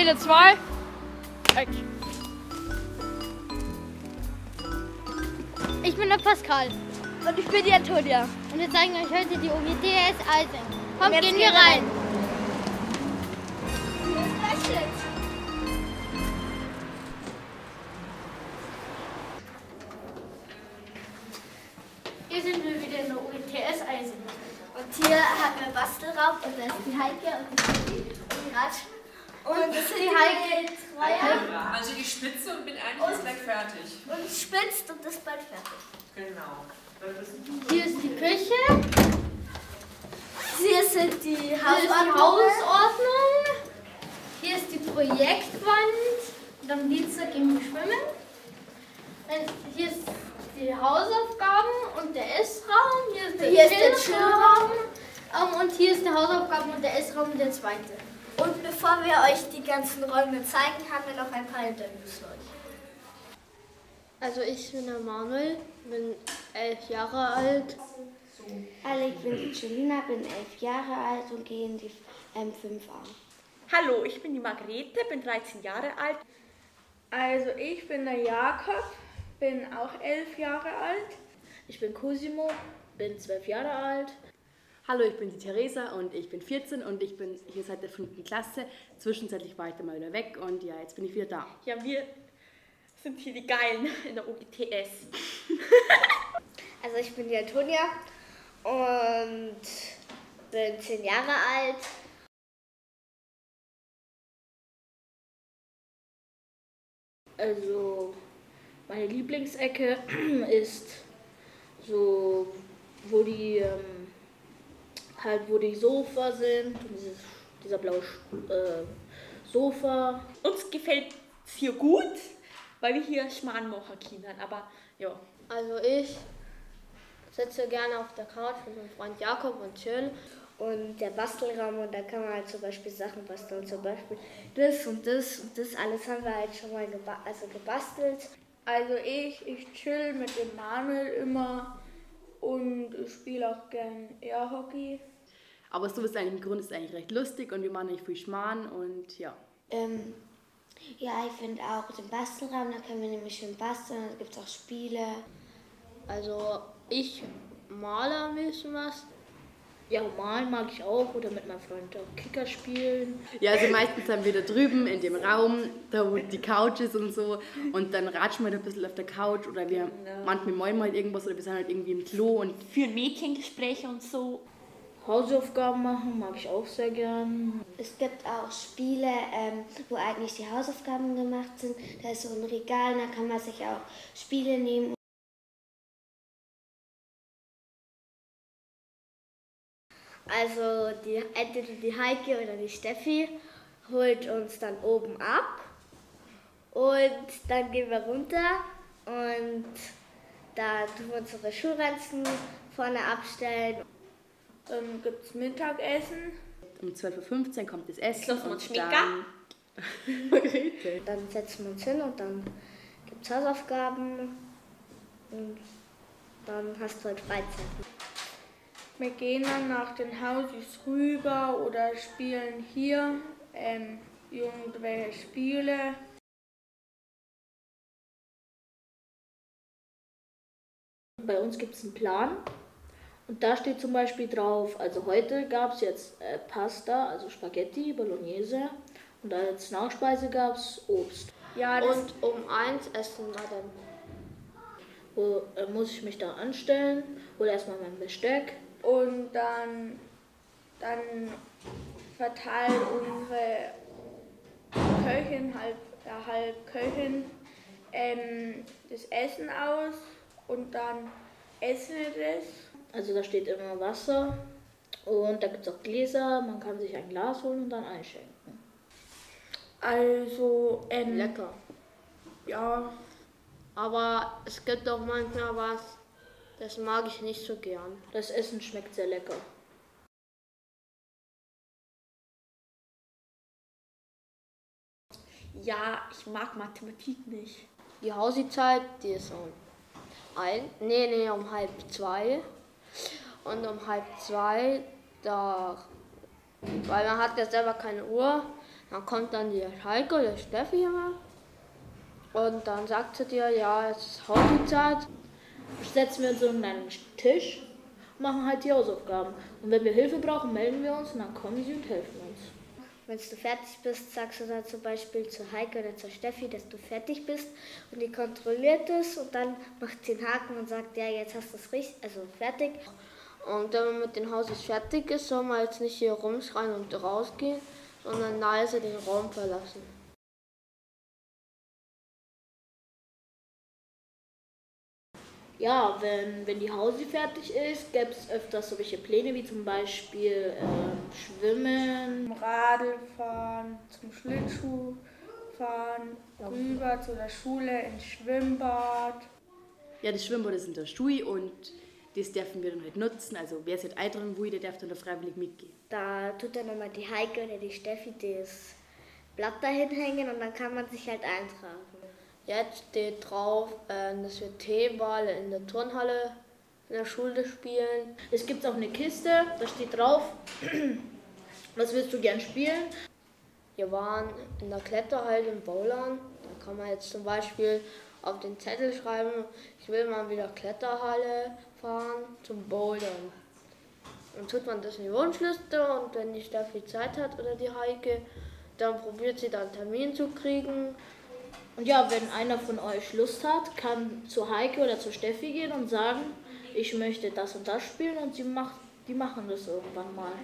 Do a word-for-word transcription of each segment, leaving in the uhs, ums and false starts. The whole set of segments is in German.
zähle zwei. Weg. Ich bin der Pascal. Und ich bin die Antonia. Und wir zeigen euch heute die O G T S Eisen. Kommt, Jetzt gehen wir gehen wir rein. Hier sind wir wieder in der O G T S Eisen. Und hier haben wir Bastelraum und da ist die Heike und die Sophie und die Ratschen. Und das sind die Heike Dreier. Also die Spitze und bin eigentlich jetzt gleich fertig. Und spitzt und ist bald fertig. Genau. Hier ist die Küche. Hier sind die Hier ist die Hausordnung. Hausordnung. Hier ist die Projektwand. Und am Dienstag gehen wir schwimmen. Dann hier ist die Hausaufgaben und der Essraum. Hier ist der, Hier ist der Chillraum. Ähm, Und hier ist der Hausaufgaben und der Essraum, der zweite. Und bevor wir euch die ganzen Räume zeigen, haben wir noch ein paar Interviews für euch. Also ich bin der Manuel, bin elf Jahre alt. Hallo, ich bin die Julina, bin elf Jahre alt und gehe in die ähm, fünf A. Hallo, ich bin die Margarete, bin dreizehn Jahre alt. Also ich bin der Jakob, bin auch elf Jahre alt. Ich bin Cosimo, bin zwölf Jahre alt. Hallo, ich bin die Theresa und ich bin vierzehn und ich bin hier seit der fünften Klasse. Zwischenzeitlich war ich dann mal wieder weg und ja, jetzt bin ich wieder da. Ja, wir sind hier die Geilen in der O G T S. Also ich bin die Antonia und bin zehn Jahre alt. Also meine Lieblingsecke ist so, wo die ähm, halt wo die Sofa sind, und dieses, dieser blaue äh, Sofa. Uns gefällt es hier gut, weil wir hier Schmarrn machen können, aber ja. Also ich sitze gerne auf der Couch mit meinem Freund Jakob und chill. Und der Bastelraum, und da kann man halt zum Beispiel Sachen basteln, zum Beispiel das und das und das alles haben wir halt schon mal geba also gebastelt. Also ich, ich chill mit dem Manuel immer und ich spiele auch gern Airhockey. Aber so ist eigentlich im Grunde ist eigentlich recht lustig und wir machen nicht viel Schmarrn und ja. Ähm, ja, ich finde auch den Bastelraum, da können wir nämlich schön basteln, da gibt es auch Spiele. Also ich male ein bisschen was. Ja, malen mag ich auch oder mit meinem Freund auch Kicker spielen. Ja, also meistens sind wir da drüben in dem Raum, da wo die Couch ist und so und dann ratschen wir da ein bisschen auf der Couch oder wir manchmal malen halt irgendwas oder wir sind halt irgendwie im Klo und Für Mädchengespräche und so. Hausaufgaben machen mag ich auch sehr gern. Es gibt auch Spiele, ähm, wo eigentlich die Hausaufgaben gemacht sind. Da ist so ein Regal, da kann man sich auch Spiele nehmen. Also die, entweder die Heike oder die Steffi holt uns dann oben ab und dann gehen wir runter und da tun wir unsere Schulranzen vorne abstellen. Dann gibt es Mittagessen. um zwölf Uhr fünfzehn kommt das Essen Lassen wir uns und schmecken. dann... Dann setzen wir uns hin und dann gibt es Hausaufgaben und dann hast du halt Freizeit. Wir gehen dann nach den Hausis rüber oder spielen hier ähm, irgendwelche Spiele. Bei uns gibt es einen Plan und da steht zum Beispiel drauf, also heute gab es jetzt äh, Pasta, also Spaghetti, Bolognese und als Nachspeise gab es Obst. Ja, das Und um eins essen wir dann. Wo äh, muss ich mich da anstellen, hole erstmal mein Besteck. Und dann, dann verteilt unsere Köchin, halb, ja, halb Köchin, ähm, das Essen aus und dann essen wir das. Also da steht immer Wasser und da gibt es auch Gläser, man kann sich ein Glas holen und dann einschenken. Also, ähm, Lecker. ja, Aber es gibt auch manchmal was, das mag ich nicht so gern. Das Essen schmeckt sehr lecker. Ja, ich mag Mathematik nicht. Die Hausi-Zeit, die ist um ein, nee, nee, um halb zwei. Und um halb zwei, da, weil man hat ja selber keine Uhr, Dann kommt dann die Heike oder Steffi immer und dann sagt sie dir, ja, jetzt ist Hausarbeit. Setzen wir uns so an einen Tisch und machen halt die Hausaufgaben. Und wenn wir Hilfe brauchen, melden wir uns und dann kommen sie und helfen uns. Wenn du fertig bist, sagst du dann zum Beispiel zu Heike oder zur Steffi, dass du fertig bist und die kontrolliert es und dann macht sie einen Haken und sagt, ja, jetzt hast du es richtig, also fertig. Und wenn man mit dem Haus fertig ist, soll man jetzt nicht hier rumschreien und rausgehen, sondern leise den Raum verlassen. Ja, wenn, wenn die Hausi fertig ist, gäbe es öfters solche Pläne wie zum Beispiel ähm, Schwimmen. Zum Radl fahren, zum Schlittschuh fahren, rüber zu der Schule ins Schwimmbad. Ja, das Schwimmbad ist in der Schule und das dürfen wir dann halt nutzen. Also wer sich eintragen will, der darf dann da freiwillig mitgehen. Da tut dann immer die Heike oder die Steffi das Blatt dahin hängen und dann kann man sich halt eintragen. Jetzt steht drauf, dass wir T-Ball in der Turnhalle in der Schule spielen. Es gibt auch eine Kiste, da steht drauf, was willst du gern spielen? Wir waren in der Kletterhalle in Bouldern. Da kann man jetzt zum Beispiel auf den Zettel schreiben, ich will mal wieder Kletterhalle fahren zum Bouldern. Dann tut man das in die Wunschliste und wenn die Steffi Zeit hat oder die Heike, dann probiert sie da einen Termin zu kriegen. Und ja, wenn einer von euch Lust hat, kann zu Heike oder zu Steffi gehen und sagen, ich möchte das und das spielen und sie macht, die machen das irgendwann mal.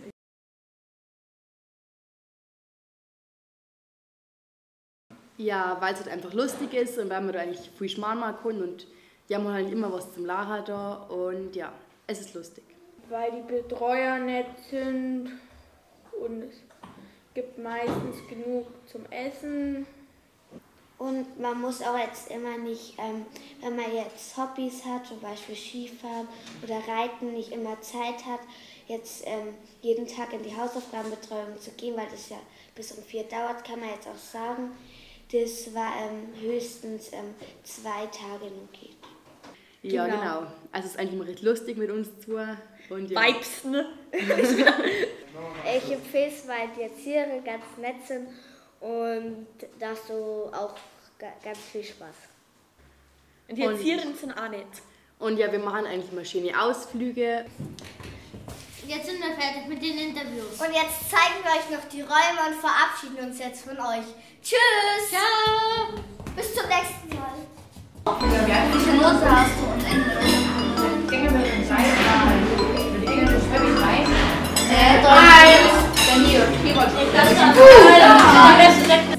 Ja, weil es halt einfach lustig ist und weil man da eigentlich viel Schmarrn machen kann und die haben halt immer was zum Lachen da und ja, es ist lustig. Weil die Betreuer nett sind und es gibt meistens genug zum Essen. Und man muss auch jetzt immer nicht, ähm, wenn man jetzt Hobbys hat, zum Beispiel Skifahren oder Reiten, nicht immer Zeit hat, jetzt ähm, jeden Tag in die Hausaufgabenbetreuung zu gehen, weil das ja bis um vier dauert, kann man jetzt auch sagen, das war ähm, höchstens ähm, zwei Tage nur geht. Ja, genau. genau. Also es ist eigentlich immer recht lustig mit uns zu. Und ja. Vibes, ne? Ich empfehle es, weil die Erzieher ganz nett sind. Und da hast du auch ganz viel Spaß. Und die Erzieherinnen sind auch nett. Und ja, wir machen eigentlich immer schöne Ausflüge. Jetzt sind wir fertig mit den Interviews. Und jetzt zeigen wir euch noch die Räume und verabschieden uns jetzt von euch. Tschüss! Ciao! Bis zum nächsten Mal. Wie viele Note hast du und Ende? Ich denke, wir sind Zeit da. Ich denke, das habe ich rein. Äh, Deutsch. Dann hier, Keyboard. Das ist gut.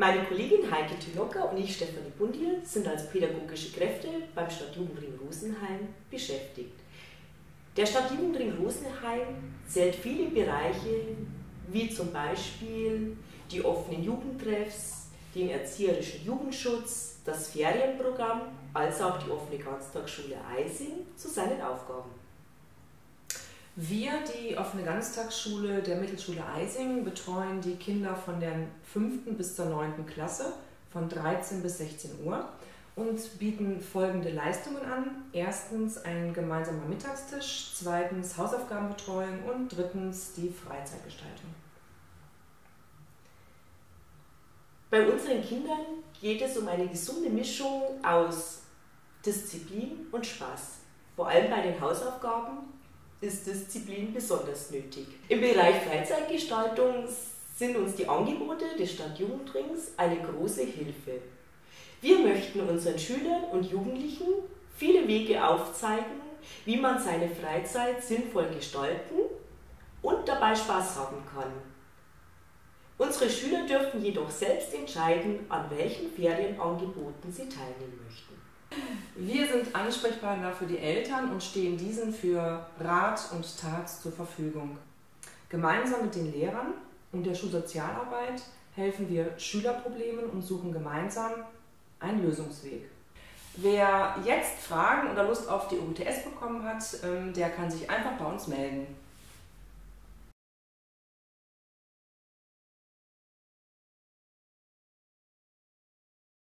Meine Kollegin Heike Tülocker und ich, Stefanie Bundil, sind als pädagogische Kräfte beim Stadtjugendring Rosenheim beschäftigt. Der Stadtjugendring Rosenheim zählt viele Bereiche, wie zum Beispiel die offenen Jugendtreffs, den erzieherischen Jugendschutz, das Ferienprogramm, als auch die offene Ganztagsschule Eising zu seinen Aufgaben. Wir, die offene Ganztagsschule der Mittelschule Eising, betreuen die Kinder von der fünften bis zur neunten Klasse von dreizehn bis sechzehn Uhr und bieten folgende Leistungen an. Erstens ein gemeinsamer Mittagstisch, zweitens Hausaufgabenbetreuung und drittens die Freizeitgestaltung. Bei unseren Kindern geht es um eine gesunde Mischung aus Disziplin und Spaß. Vor allem bei den Hausaufgaben ist Disziplin besonders nötig. Im Bereich Freizeitgestaltung sind uns die Angebote des Stadtjugendrings eine große Hilfe. Wir möchten unseren Schülern und Jugendlichen viele Wege aufzeigen, wie man seine Freizeit sinnvoll gestalten und dabei Spaß haben kann. Unsere Schüler dürfen jedoch selbst entscheiden, an welchen Ferienangeboten sie teilnehmen möchten. Wir sind Ansprechpartner für die Eltern und stehen diesen für Rat und Tat zur Verfügung. Gemeinsam mit den Lehrern und der Schulsozialarbeit helfen wir Schülerproblemen und suchen gemeinsam einen Lösungsweg. Wer jetzt Fragen oder Lust auf die O G T S bekommen hat, der kann sich einfach bei uns melden.